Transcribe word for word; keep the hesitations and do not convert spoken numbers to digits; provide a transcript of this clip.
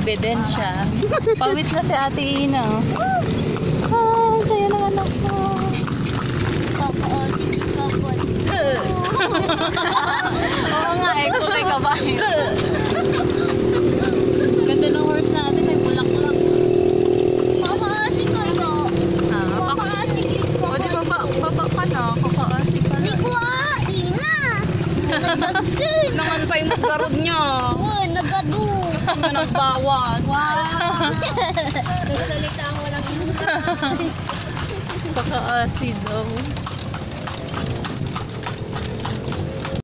Ebidensya. Pawis na si Ate Ina. Ah, saya ng anak ko. Kakaosig ka po. Oo nga eh, kulay kabayo. Ganda ng horse natin, may bulak-bulak. Kakaosig kayo. Ah, Kakaosig ko. o di ba ba, baba ka na, kakaasik ka na. Hindi ko ah, ina. Nagdagsin. Naman pa yung garod niya. Uy, nagadu. Ano nagbawas. Wow. Nagsalita mo lang. Kakaasik daw.